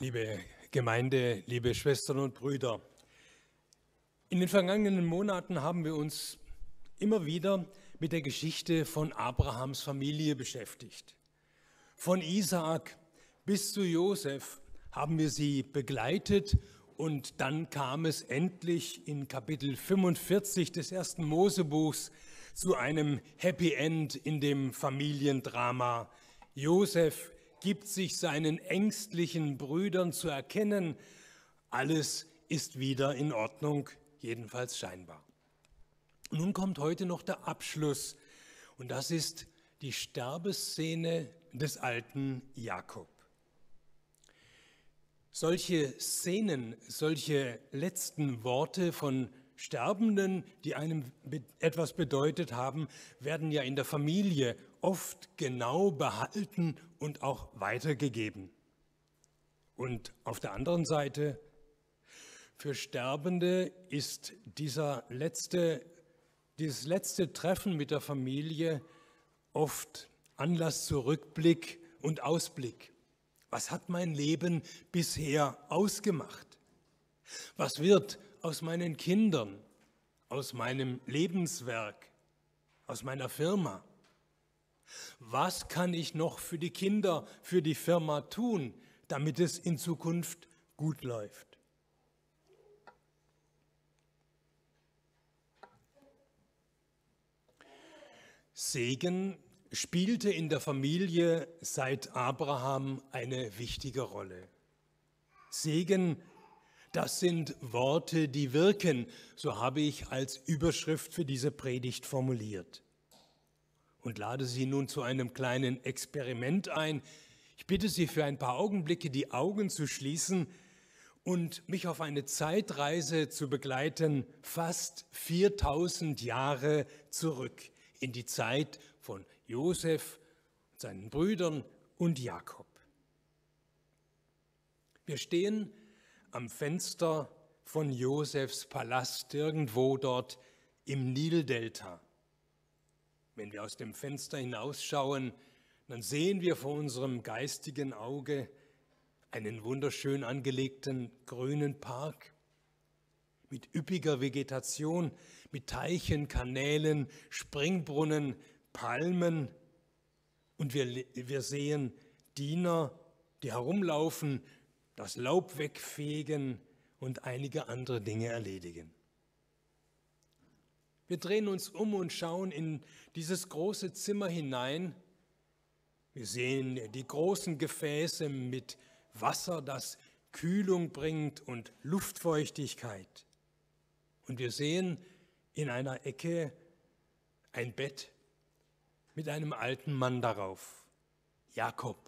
Liebe Gemeinde, liebe Schwestern und Brüder, in den vergangenen Monaten haben wir uns immer wieder mit der Geschichte von Abrahams Familie beschäftigt. Von Isaak bis zu Josef haben wir sie begleitet und dann kam es endlich in Kapitel 45 des ersten Mosebuchs zu einem Happy End in dem Familiendrama. Josef gibt sich seinen ängstlichen Brüdern zu erkennen, alles ist wieder in Ordnung, jedenfalls scheinbar. Nun kommt heute noch der Abschluss und das ist die Sterbeszene des alten Jakob. Solche Szenen, solche letzten Worte von Sterbenden, die einem etwas bedeutet haben, werden ja in der Familie oft genau behalten und auch weitergegeben. Und auf der anderen Seite, für Sterbende ist dieses letzte Treffen mit der Familie oft Anlass zu Rückblick und Ausblick. Was hat mein Leben bisher ausgemacht? Was wird aus meinen Kindern, aus meinem Lebenswerk, aus meiner Firma? Was kann ich noch für die Kinder, für die Firma tun, damit es in Zukunft gut läuft? Segen spielte in der Familie seit Abraham eine wichtige Rolle. Segen, das sind Worte, die wirken, so habe ich als Überschrift für diese Predigt formuliert. Und lade Sie nun zu einem kleinen Experiment ein. Ich bitte Sie für ein paar Augenblicke die Augen zu schließen und mich auf eine Zeitreise zu begleiten, fast 4000 Jahre zurück in die Zeit von Josef, seinen Brüdern und Jakob. Wir stehen am Fenster von Josefs Palast, irgendwo dort im Nildelta. Wenn wir aus dem Fenster hinausschauen, dann sehen wir vor unserem geistigen Auge einen wunderschön angelegten grünen Park mit üppiger Vegetation, mit Teichen, Kanälen, Springbrunnen, Palmen. Und wir sehen Diener, die herumlaufen, das Laub wegfegen und einige andere Dinge erledigen. Wir drehen uns um und schauen in dieses große Zimmer hinein. Wir sehen die großen Gefäße mit Wasser, das Kühlung bringt und Luftfeuchtigkeit. Und wir sehen in einer Ecke ein Bett mit einem alten Mann darauf, Jakob.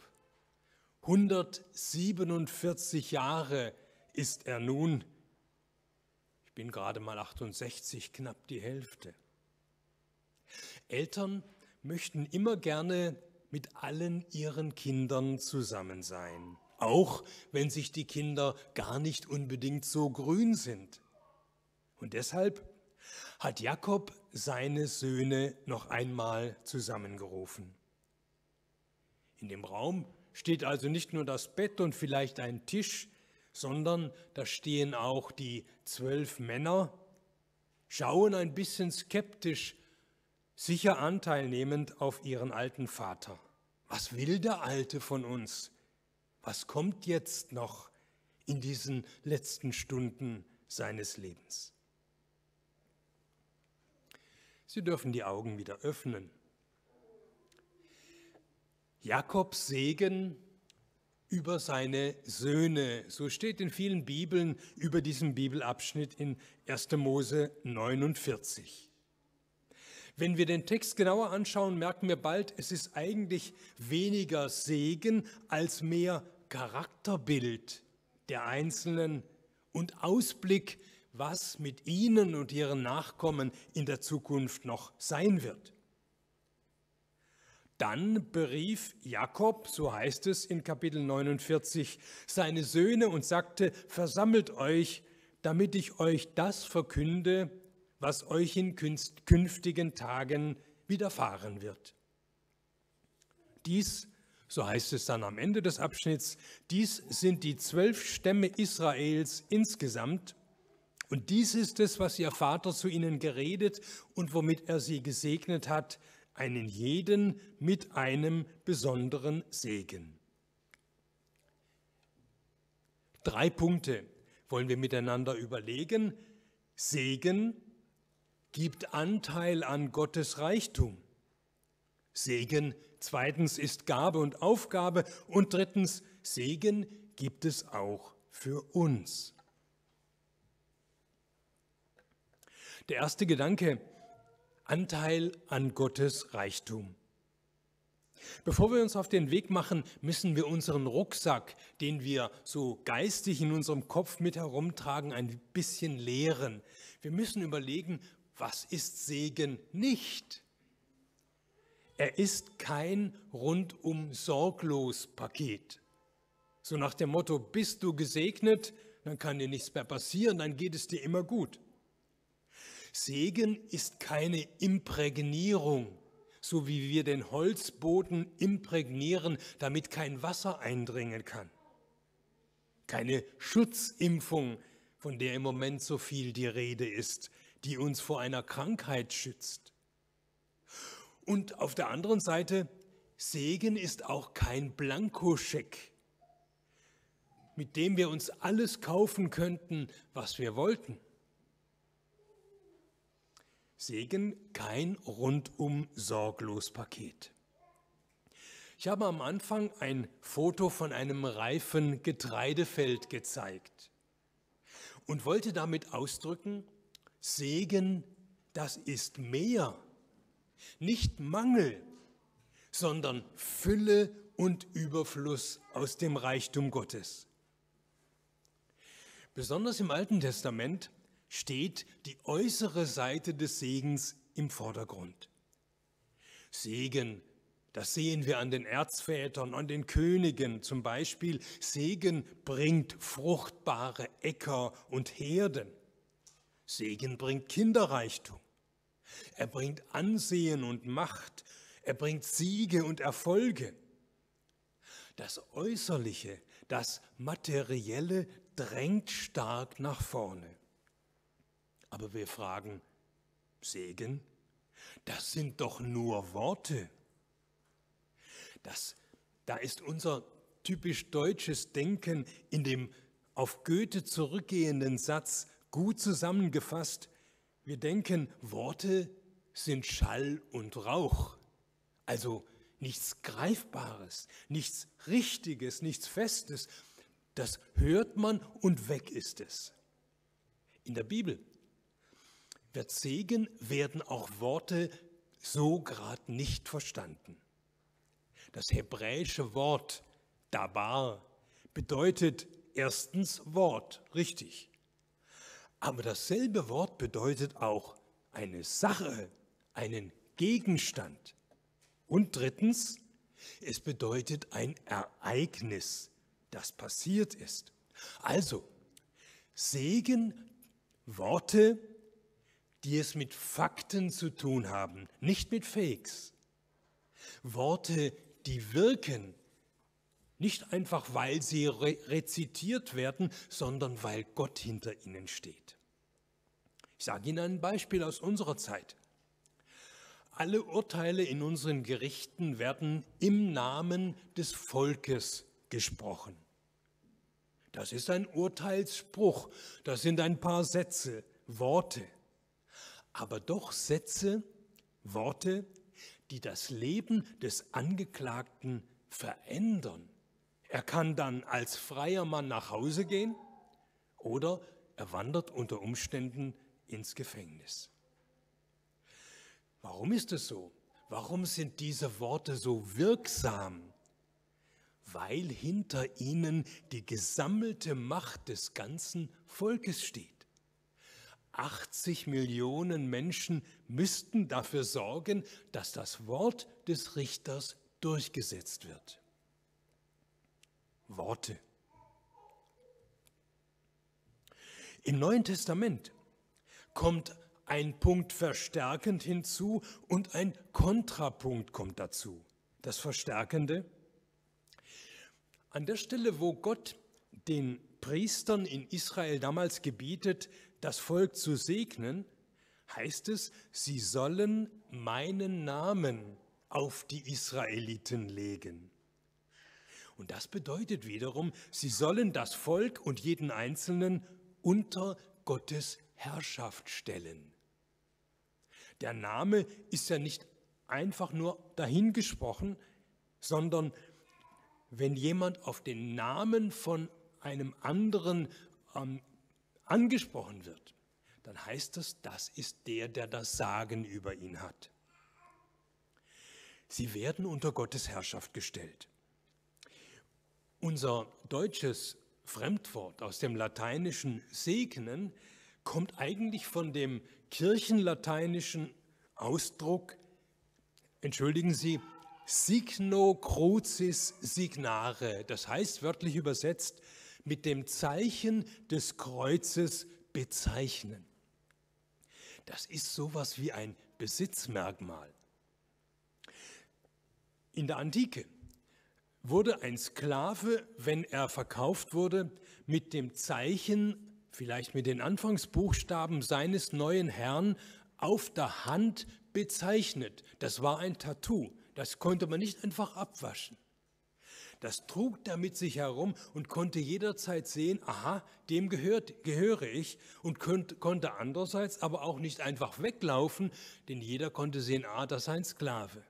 147 Jahre ist er nun. Ich bin gerade mal 68, knapp die Hälfte. Eltern möchten immer gerne mit allen ihren Kindern zusammen sein, auch wenn sich die Kinder gar nicht unbedingt so grün sind. Und deshalb hat Jakob seine Söhne noch einmal zusammengerufen. In dem Raum steht also nicht nur das Bett und vielleicht ein Tisch, sondern da stehen auch die 12 Männer, schauen ein bisschen skeptisch, sicher anteilnehmend auf ihren alten Vater. Was will der Alte von uns? Was kommt jetzt noch in diesen letzten Stunden seines Lebens? Sie dürfen die Augen wieder öffnen. Jakobs Segen über seine Söhne, so steht in vielen Bibeln über diesen Bibelabschnitt in 1. Mose 49. Wenn wir den Text genauer anschauen, merken wir bald, es ist eigentlich weniger Segen als mehr Charakterbild der Einzelnen und Ausblick, was mit ihnen und ihren Nachkommen in der Zukunft noch sein wird. Dann berief Jakob, so heißt es in Kapitel 49, seine Söhne und sagte: Versammelt euch, damit ich euch das verkünde, was euch in künftigen Tagen widerfahren wird. Dies So heißt es dann am Ende des Abschnitts, dies sind die 12 Stämme Israels insgesamt. Und dies ist es, was ihr Vater zu ihnen geredet und womit er sie gesegnet hat, einen jeden mit einem besonderen Segen. 3 Punkte wollen wir miteinander überlegen. Segen gibt Anteil an Gottes Reichtum. Segen, zweitens, ist Gabe und Aufgabe. Und drittens, Segen gibt es auch für uns. Der erste Gedanke, Anteil an Gottes Reichtum. Bevor wir uns auf den Weg machen, müssen wir unseren Rucksack, den wir so geistig in unserem Kopf mit herumtragen, ein bisschen leeren. Wir müssen überlegen, was ist Segen nicht? Er ist kein rundum sorglos Paket. So nach dem Motto, bist du gesegnet, dann kann dir nichts mehr passieren, dann geht es dir immer gut. Segen ist keine Imprägnierung, so wie wir den Holzboden imprägnieren, damit kein Wasser eindringen kann. Keine Schutzimpfung, von der im Moment so viel die Rede ist, die uns vor einer Krankheit schützt. Und auf der anderen Seite, Segen ist auch kein Blankoscheck, mit dem wir uns alles kaufen könnten, was wir wollten. Segen kein rundum sorglos Paket. Ich habe am Anfang ein Foto von einem reifen Getreidefeld gezeigt und wollte damit ausdrücken, Segen, das ist mehr, nicht Mangel, sondern Fülle und Überfluss aus dem Reichtum Gottes. Besonders im Alten Testament steht die äußere Seite des Segens im Vordergrund. Segen, das sehen wir an den Erzvätern, an den Königen zum Beispiel. Segen bringt fruchtbare Äcker und Herden. Segen bringt Kinderreichtum. Er bringt Ansehen und Macht. Er bringt Siege und Erfolge. Das Äußerliche, das Materielle drängt stark nach vorne. Aber wir fragen, Segen, das sind doch nur Worte. Da ist unser typisch deutsches Denken in dem auf Goethe zurückgehenden Satz gut zusammengefasst. Wir denken, Worte sind Schall und Rauch, also nichts Greifbares, nichts Richtiges, nichts Festes. Das hört man und weg ist es. In der Bibel wird Segen, werden auch Worte so gerade nicht verstanden. Das hebräische Wort Dabar bedeutet erstens Wort, richtig. Aber dasselbe Wort bedeutet auch eine Sache, einen Gegenstand. Und drittens, es bedeutet ein Ereignis, das passiert ist. Also, Segen, Worte, die es mit Fakten zu tun haben, nicht mit Fakes. Worte, die wirken, nicht einfach, weil sie rezitiert werden, sondern weil Gott hinter ihnen steht. Ich sage Ihnen ein Beispiel aus unserer Zeit. Alle Urteile in unseren Gerichten werden im Namen des Volkes gesprochen. Das ist ein Urteilsspruch, das sind ein paar Sätze, Worte. Aber doch Sätze, Worte, die das Leben des Angeklagten verändern. Er kann dann als freier Mann nach Hause gehen oder er wandert unter Umständen ins Gefängnis. Warum ist es so? Warum sind diese Worte so wirksam? Weil hinter ihnen die gesammelte Macht des ganzen Volkes steht. 80 Millionen Menschen müssten dafür sorgen, dass das Wort des Richters durchgesetzt wird. Worte. Im Neuen Testament kommt ein Punkt verstärkend hinzu und ein Kontrapunkt kommt dazu. Das Verstärkende, An der Stelle, wo Gott den Priestern in Israel damals gebietet, das Volk zu segnen, heißt es, sie sollen meinen Namen auf die Israeliten legen. Und das bedeutet wiederum, sie sollen das Volk und jeden Einzelnen unter Gottes Herrschaft stellen. Der Name ist ja nicht einfach nur dahingesprochen, sondern wenn jemand auf den Namen von einem anderen angesprochen wird, dann heißt es, das ist der, der das Sagen über ihn hat. Sie werden unter Gottes Herrschaft gestellt. Unser deutsches Fremdwort aus dem Lateinischen segnen kommt eigentlich von dem kirchenlateinischen Ausdruck, entschuldigen Sie, signo crucis signare, das heißt wörtlich übersetzt, mit dem Zeichen des Kreuzes bezeichnen. Das ist sowas wie ein Besitzmerkmal. In der Antike wurde ein Sklave, wenn er verkauft wurde, mit dem Zeichen, vielleicht mit den Anfangsbuchstaben seines neuen Herrn, auf der Hand bezeichnet. Das war ein Tattoo, das konnte man nicht einfach abwaschen. Das trug er mit sich herum und konnte jederzeit sehen, aha, dem gehöre ich, und konnte andererseits aber auch nicht einfach weglaufen, denn jeder konnte sehen, das ist ein Sklave.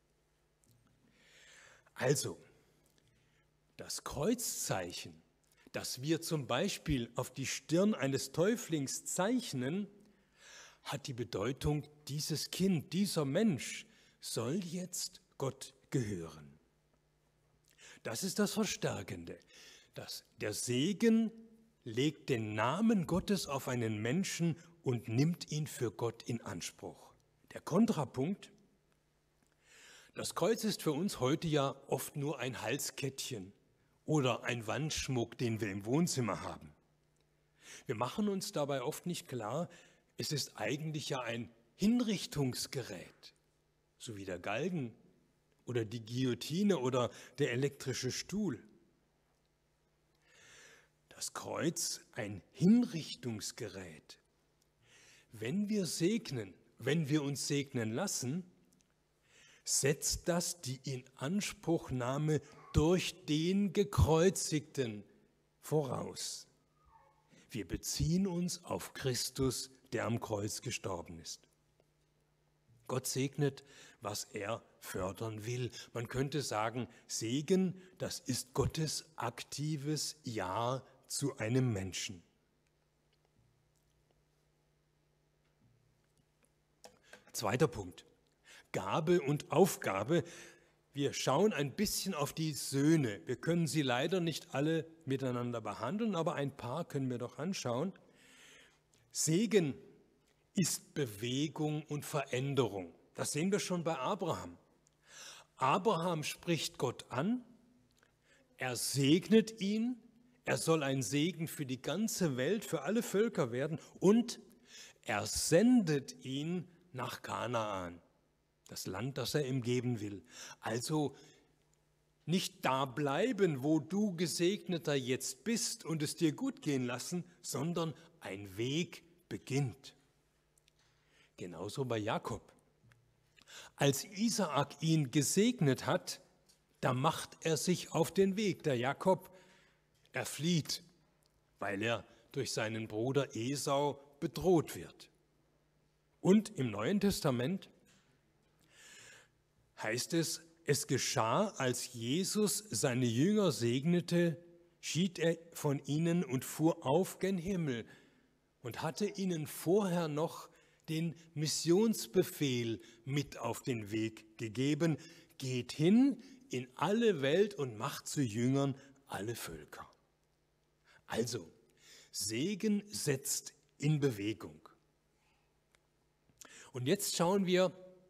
Also, das Kreuzzeichen, das wir zum Beispiel auf die Stirn eines Täuflings zeichnen, hat die Bedeutung, dieses Kind, dieser Mensch soll jetzt Gott gehören. Das ist das Verstärkende. Der Segen legt den Namen Gottes auf einen Menschen und nimmt ihn für Gott in Anspruch. Der Kontrapunkt: Das Kreuz ist für uns heute ja oft nur ein Halskettchen oder ein Wandschmuck, den wir im Wohnzimmer haben. Wir machen uns dabei oft nicht klar, es ist eigentlich ja ein Hinrichtungsgerät, so wie der Galgen oder die Guillotine oder der elektrische Stuhl. Das Kreuz, ein Hinrichtungsgerät. Wenn wir segnen, wenn wir uns segnen lassen, setzt das die Inanspruchnahme durch den Gekreuzigten voraus. Wir beziehen uns auf Christus, der am Kreuz gestorben ist. Gott segnet, was er fördern will. Man könnte sagen, Segen, das ist Gottes aktives Ja zu einem Menschen. Zweiter Punkt: Gabe und Aufgabe. Wir schauen ein bisschen auf die Söhne. Wir können sie leider nicht alle miteinander behandeln, aber ein paar können wir doch anschauen. Segen ist Bewegung und Veränderung. Das sehen wir schon bei Abraham. Abraham spricht Gott an, er segnet ihn, er soll ein Segen für die ganze Welt, für alle Völker werden, und er sendet ihn nach Kanaan, das Land, das er ihm geben will. Also nicht da bleiben, wo du Gesegneter jetzt bist und es dir gut gehen lassen, sondern ein Weg beginnt. Genauso bei Jakob. Als Isaak ihn gesegnet hat, da macht er sich auf den Weg. Der Jakob, er flieht, weil er durch seinen Bruder Esau bedroht wird. Und im Neuen Testament heißt es, es geschah, als Jesus seine Jünger segnete, schied er von ihnen und fuhr auf gen Himmel und hatte ihnen vorher noch den Missionsbefehl mit auf den Weg gegeben: Geht hin in alle Welt und macht zu Jüngern alle Völker. Also, Segen setzt in Bewegung. Und jetzt schauen wir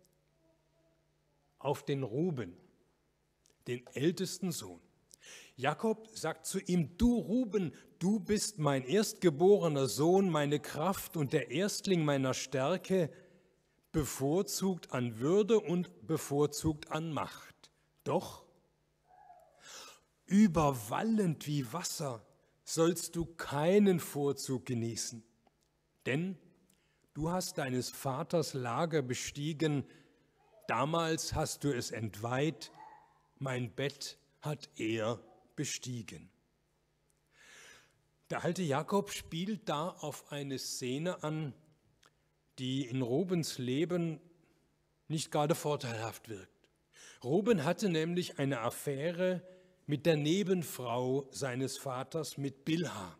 auf den Ruben, den ältesten Sohn. Jakob sagt zu ihm: Du Ruben, du bist mein erstgeborener Sohn, meine Kraft und der Erstling meiner Stärke, bevorzugt an Würde und bevorzugt an Macht. Doch überwallend wie Wasser sollst du keinen Vorzug genießen, denn du hast deines Vaters Lager bestiegen, damals hast du es entweiht, mein Bett hat er bestiegen. Der alte Jakob spielt da auf eine Szene an, die in Rubens Leben nicht gerade vorteilhaft wirkt. Ruben hatte nämlich eine Affäre mit der Nebenfrau seines Vaters, mit Bilha.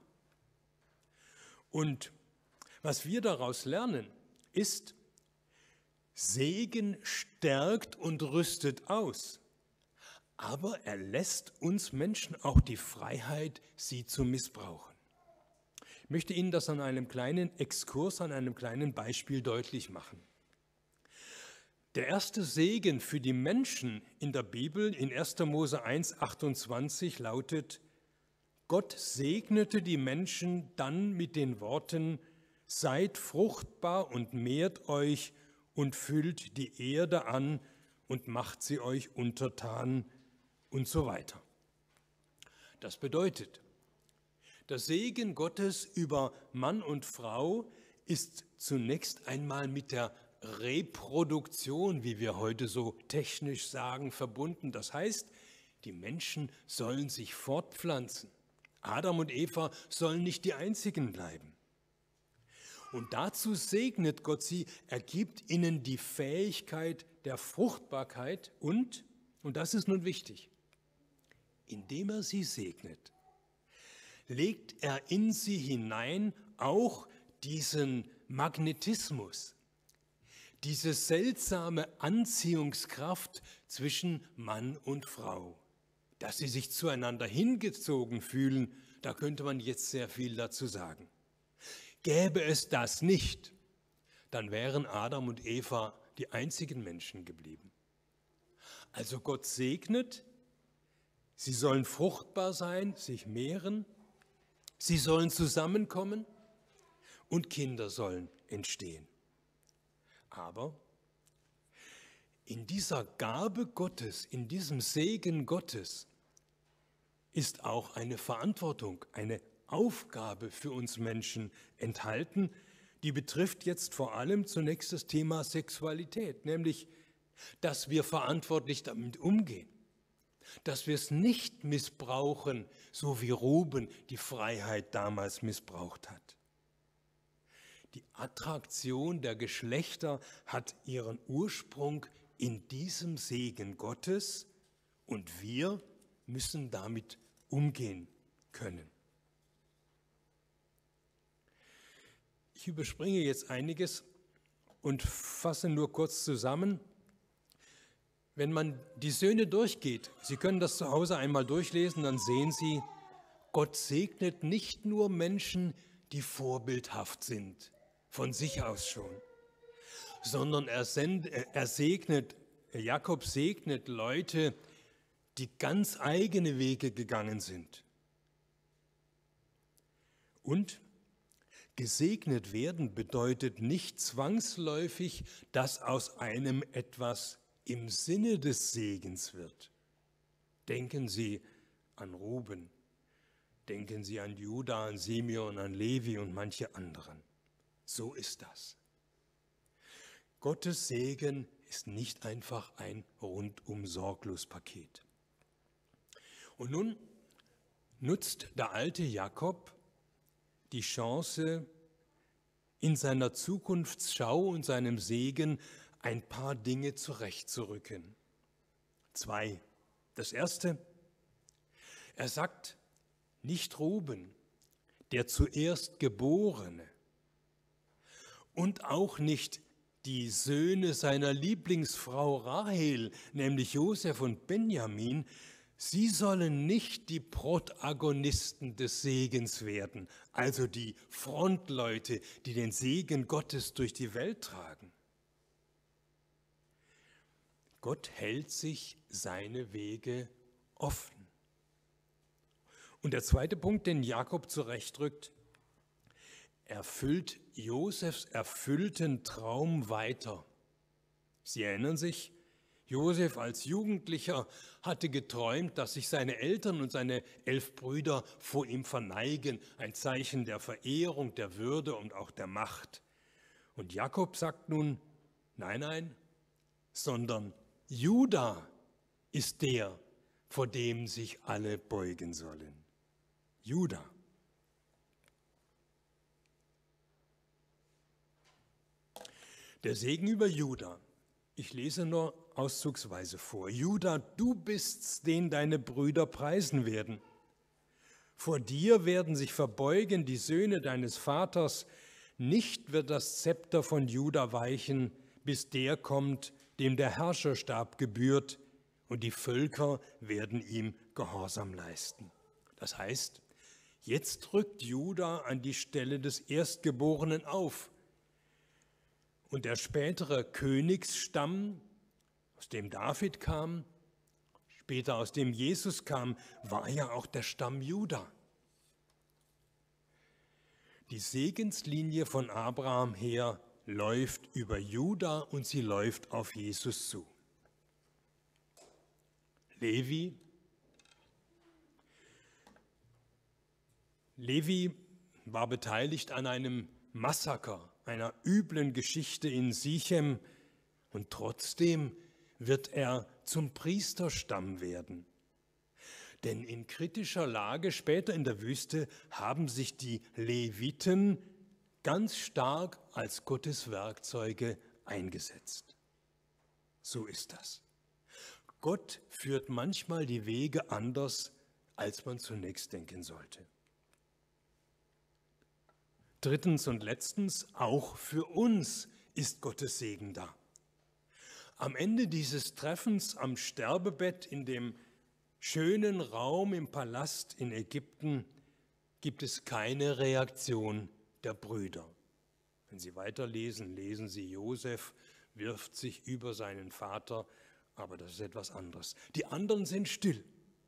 Und was wir daraus lernen, ist, Segen stärkt und rüstet aus, aber er lässt uns Menschen auch die Freiheit, sie zu missbrauchen. Ich möchte Ihnen das an einem kleinen Exkurs, an einem kleinen Beispiel deutlich machen. Der erste Segen für die Menschen in der Bibel in 1. Mose 1,28 lautet: Gott segnete die Menschen dann mit den Worten: Seid fruchtbar und mehrt euch und füllt die Erde an und macht sie euch untertan und so weiter. Das bedeutet, der Segen Gottes über Mann und Frau ist zunächst einmal mit der Reproduktion, wie wir heute so technisch sagen, verbunden. Das heißt, die Menschen sollen sich fortpflanzen. Adam und Eva sollen nicht die einzigen bleiben. Und dazu segnet Gott sie, er gibt ihnen die Fähigkeit der Fruchtbarkeit und das ist nun wichtig, indem er sie segnet, legt er in sie hinein auch diesen Magnetismus, diese seltsame Anziehungskraft zwischen Mann und Frau, dass sie sich zueinander hingezogen fühlen, da könnte man jetzt sehr viel dazu sagen. Gäbe es das nicht, dann wären Adam und Eva die einzigen Menschen geblieben. Also Gott segnet, sie sollen fruchtbar sein, sich mehren, sie sollen zusammenkommen und Kinder sollen entstehen. Aber in dieser Gabe Gottes, in diesem Segen Gottes ist auch eine Verantwortung, eine Aufgabe für uns Menschen enthalten, die betrifft jetzt vor allem zunächst das Thema Sexualität, nämlich, dass wir verantwortlich damit umgehen, dass wir es nicht missbrauchen, so wie Ruben die Freiheit damals missbraucht hat. Die Attraktion der Geschlechter hat ihren Ursprung in diesem Segen Gottes und wir müssen damit umgehen können. Ich überspringe jetzt einiges und fasse nur kurz zusammen. Wenn man die Söhne durchgeht, Sie können das zu Hause einmal durchlesen, dann sehen Sie, Gott segnet nicht nur Menschen, die vorbildhaft sind, von sich aus schon, sondern Jakob segnet Leute, die ganz eigene Wege gegangen sind. Und gesegnet werden bedeutet nicht zwangsläufig, dass aus einem etwas im Sinne des Segens wird. Denken Sie an Ruben, denken Sie an Juda, an Simeon, an Levi und manche anderen. So ist das. Gottes Segen ist nicht einfach ein rundum sorglos Paket. Und nun nutzt der alte Jakob die Chance, in seiner Zukunftsschau und seinem Segen ein paar Dinge zurechtzurücken. 2. Das erste, er sagt, nicht Ruben, der zuerst Geborene, und auch nicht die Söhne seiner Lieblingsfrau Rahel, nämlich Josef und Benjamin, sie sollen nicht die Protagonisten des Segens werden, also die Frontleute, die den Segen Gottes durch die Welt tragen. Gott hält sich seine Wege offen. Und der zweite Punkt, den Jakob zurechtrückt, erfüllt Josefs erfüllten Traum weiter. Sie erinnern sich, Josef als Jugendlicher hatte geträumt, dass sich seine Eltern und seine 11 Brüder vor ihm verneigen, ein Zeichen der Verehrung, der Würde und auch der Macht. Und Jakob sagt nun, nein, nein, sondern Juda ist der, vor dem sich alle beugen sollen. Juda. Der Segen über Juda. Ich lese nur auszugsweise vor. Juda, du bist's, den deine Brüder preisen werden. Vor dir werden sich verbeugen die Söhne deines Vaters. Nicht wird das Zepter von Juda weichen, bis der kommt, dem der Herrscherstab gebührt, und die Völker werden ihm Gehorsam leisten. Das heißt, jetzt rückt Juda an die Stelle des Erstgeborenen auf. Und der spätere Königsstamm, aus dem David kam, später aus dem Jesus kam, war ja auch der Stamm Juda. Die Segenslinie von Abraham her läuft über Juda und sie läuft auf Jesus zu. Levi war beteiligt an einem Massaker, einer üblen Geschichte in Sichem, und trotzdem wird er zum Priesterstamm werden. Denn in kritischer Lage später in der Wüste haben sich die Leviten ganz stark als Gottes Werkzeuge eingesetzt. So ist das. Gott führt manchmal die Wege anders, als man zunächst denken sollte. Drittens und letztens, auch für uns ist Gottes Segen da. Am Ende dieses Treffens am Sterbebett in dem schönen Raum im Palast in Ägypten gibt es keine Reaktion der Brüder. Wenn Sie weiterlesen, lesen Sie, Josef wirft sich über seinen Vater, aber das ist etwas anderes. Die anderen sind still.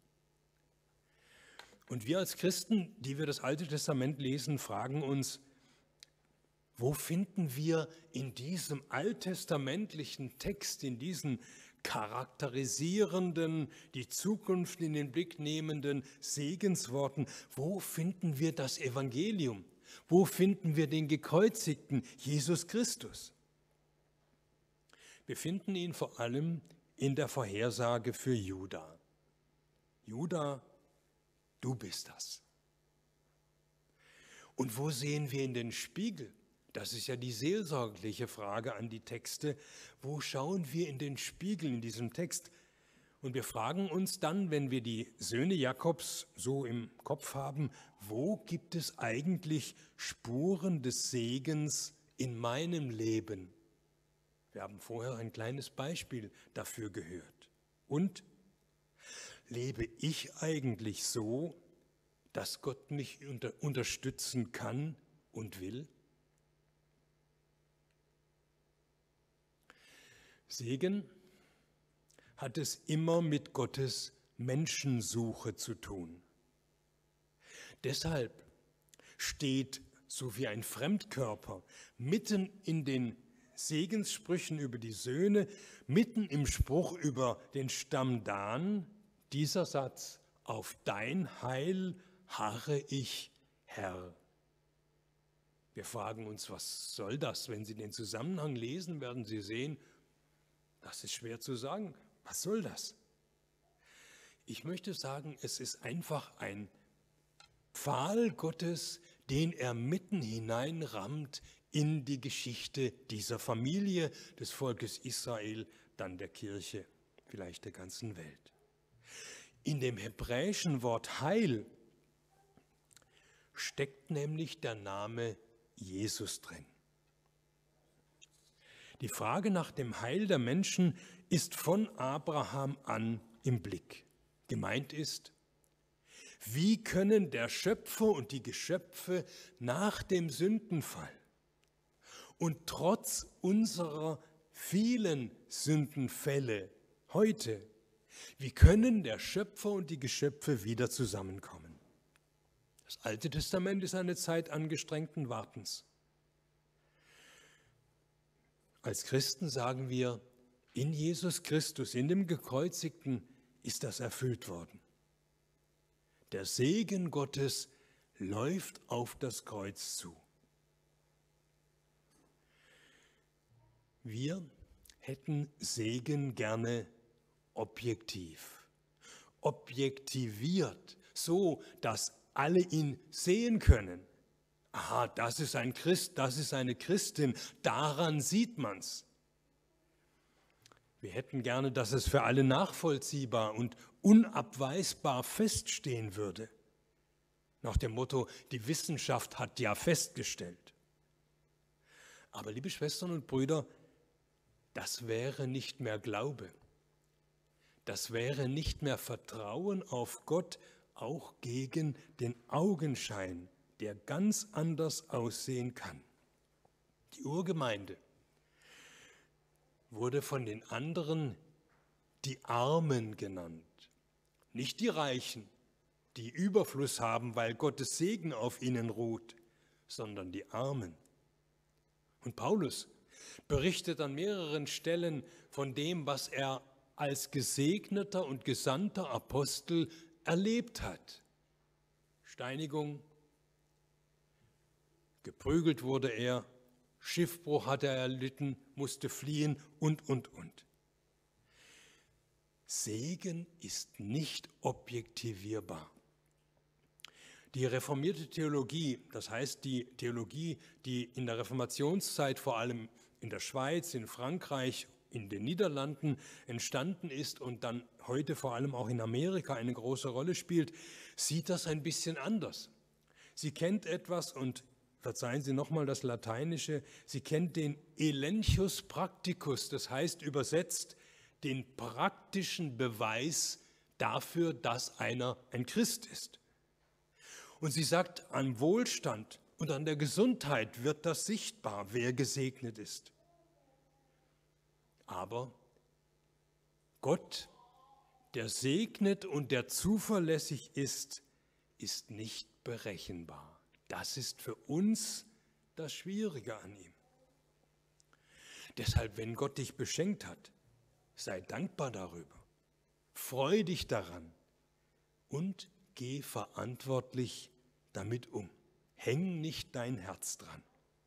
Und wir als Christen, die wir das Alte Testament lesen, fragen uns, wo finden wir in diesem alttestamentlichen Text, in diesen charakterisierenden, die Zukunft in den Blick nehmenden Segensworten, wo finden wir das Evangelium? Wo finden wir den gekreuzigten Jesus Christus? Wir finden ihn vor allem in der Vorhersage für Juda. Juda, du bist das. Und wo sehen wir in den Spiegel? Das ist ja die seelsorgliche Frage an die Texte. Wo schauen wir in den Spiegel in diesem Text? Und wir fragen uns dann, wenn wir die Söhne Jakobs so im Kopf haben, wo gibt es eigentlich Spuren des Segens in meinem Leben? Wir haben vorher ein kleines Beispiel dafür gehört. Und lebe ich eigentlich so, dass Gott mich unterstützen kann und will? Segen hat es immer mit Gottes Menschensuche zu tun. Deshalb steht so wie ein Fremdkörper mitten in den Segenssprüchen über die Söhne, mitten im Spruch über den Stamm Dan, dieser Satz: Auf dein Heil harre ich, Herr. Wir fragen uns, was soll das? Wenn Sie den Zusammenhang lesen, werden Sie sehen, das ist schwer zu sagen. Was soll das? Ich möchte sagen, es ist einfach ein Pfahl Gottes, den er mitten hineinrammt in die Geschichte dieser Familie, des Volkes Israel, dann der Kirche, vielleicht der ganzen Welt. In dem hebräischen Wort Heil steckt nämlich der Name Jesus drin. Die Frage nach dem Heil der Menschen ist von Abraham an im Blick. Gemeint ist, wie können der Schöpfer und die Geschöpfe nach dem Sündenfall und trotz unserer vielen Sündenfälle heute, wie können der Schöpfer und die Geschöpfe wieder zusammenkommen? Das Alte Testament ist eine Zeit angestrengten Wartens. Als Christen sagen wir, In Jesus Christus, in dem Gekreuzigten, ist das erfüllt worden. Der Segen Gottes läuft auf das Kreuz zu. Wir hätten Segen gerne objektiv, objektiviert, so dass alle ihn sehen können. Aha, das ist ein Christ, das ist eine Christin, daran sieht man's. Wir hätten gerne, dass es für alle nachvollziehbar und unabweisbar feststehen würde. Nach dem Motto, die Wissenschaft hat ja festgestellt. Aber liebe Schwestern und Brüder, das wäre nicht mehr Glaube. Das wäre nicht mehr Vertrauen auf Gott, auch gegen den Augenschein, der ganz anders aussehen kann. Die Urgemeinde wurde von den anderen die Armen genannt, nicht die Reichen, die Überfluss haben, weil Gottes Segen auf ihnen ruht, sondern die Armen. Und Paulus berichtet an mehreren Stellen von dem, was er als gesegneter und gesandter Apostel erlebt hat. Steinigung, geprügelt wurde er, Schiffbruch hatte er erlitten, musste fliehen und. Segen ist nicht objektivierbar. Die reformierte Theologie, das heißt die Theologie, die in der Reformationszeit vor allem in der Schweiz, in Frankreich, in den Niederlanden entstanden ist und dann heute vor allem auch in Amerika eine große Rolle spielt, sieht das ein bisschen anders. Sie kennt etwas, und verzeihen Sie nochmal das Lateinische, sie kennt den Elenchus Practicus, das heißt übersetzt den praktischen Beweis dafür, dass einer ein Christ ist. Und sie sagt, am Wohlstand und an der Gesundheit wird das sichtbar, wer gesegnet ist. Aber Gott, der segnet und der zuverlässig ist, ist nicht berechenbar. Das ist für uns das Schwierige an ihm. Deshalb, wenn Gott dich beschenkt hat, sei dankbar darüber, freu dich daran und geh verantwortlich damit um. Häng nicht dein Herz dran.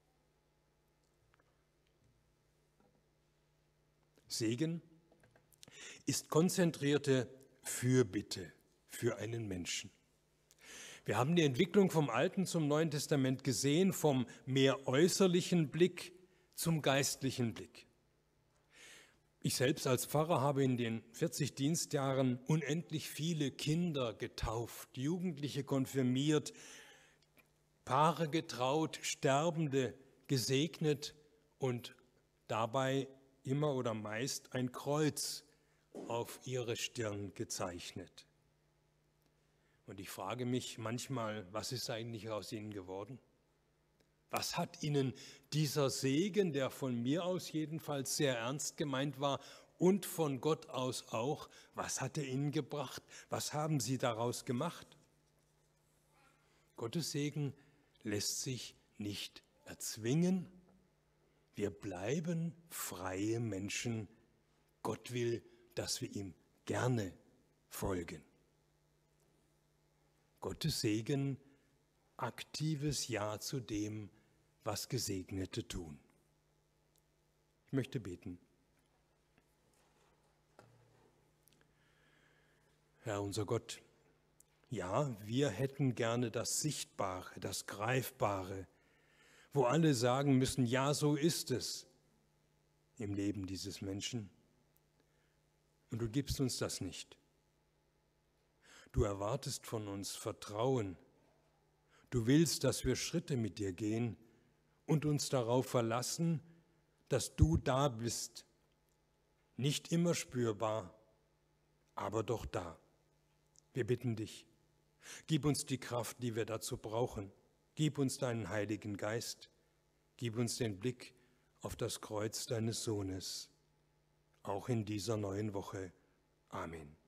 Segen ist konzentrierte Fürbitte für einen Menschen. Wir haben die Entwicklung vom Alten zum Neuen Testament gesehen, vom mehr äußerlichen Blick zum geistlichen Blick. Ich selbst als Pfarrer habe in den 40 Dienstjahren unendlich viele Kinder getauft, Jugendliche konfirmiert, Paare getraut, Sterbende gesegnet und dabei immer oder meist ein Kreuz auf ihre Stirn gezeichnet. Und ich frage mich manchmal, was ist eigentlich aus ihnen geworden? Was hat ihnen dieser Segen, der von mir aus jedenfalls sehr ernst gemeint war und von Gott aus auch, was hat er ihnen gebracht? Was haben sie daraus gemacht? Gottes Segen lässt sich nicht erzwingen. Wir bleiben freie Menschen. Gott will, dass wir ihm gerne folgen. Gottes Segen, aktives Ja zu dem, was Gesegnete tun. Ich möchte beten. Herr unser Gott, ja, wir hätten gerne das Sichtbare, das Greifbare, wo alle sagen müssen, ja, so ist es im Leben dieses Menschen. Und du gibst uns das nicht. Du erwartest von uns Vertrauen. Du willst, dass wir Schritte mit dir gehen und uns darauf verlassen, dass du da bist. Nicht immer spürbar, aber doch da. Wir bitten dich, gib uns die Kraft, die wir dazu brauchen. Gib uns deinen Heiligen Geist. Gib uns den Blick auf das Kreuz deines Sohnes, auch in dieser neuen Woche. Amen.